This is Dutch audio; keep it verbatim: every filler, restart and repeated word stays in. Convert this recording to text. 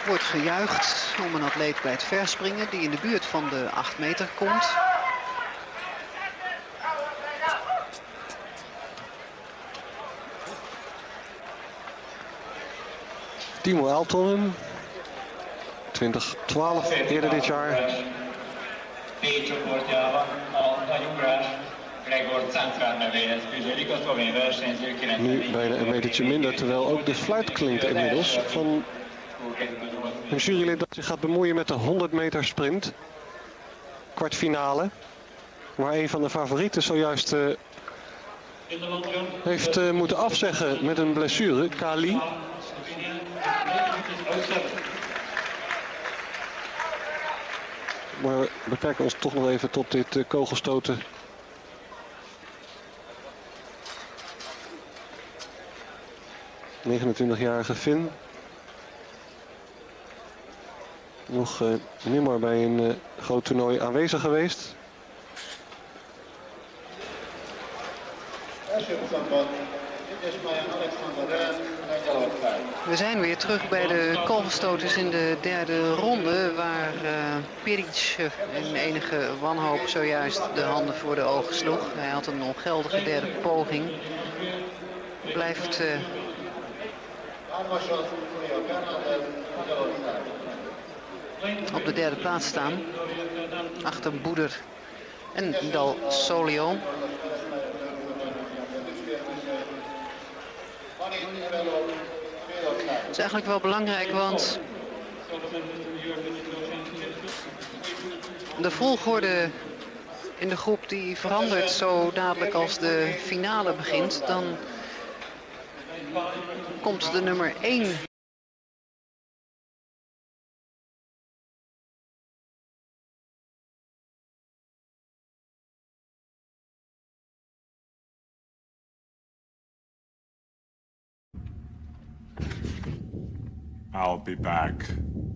wordt gejuicht om een atleet bij het verspringen die in de buurt van de acht meter komt. Timo Aaltonen, twintig twaalf eerder dit jaar. Nu bijna een metertje minder, terwijl ook de fluit klinkt inmiddels van een jurylid dat zich gaat bemoeien met de honderd meter sprint. Kwartfinale, waar een van de favorieten zojuist uh, heeft uh, moeten afzeggen met een blessure, Kali. Maar we beperken ons toch nog even tot dit uh, kogelstoten. negenentwintigjarige Finn. Nog uh, nimmer bij een uh, groot toernooi aanwezig geweest. We zijn weer terug bij de kogelstoters in de derde ronde, waar uh, Peric in enige wanhoop zojuist de handen voor de ogen sloeg. Hij had een ongeldige derde poging. Blijft uh, op de derde plaats staan, achter Boeder en Dal Solio. Dat is eigenlijk wel belangrijk, want de volgorde in de groep die verandert zo dadelijk als de finale begint. Dan komt de nummer één. I'll be back.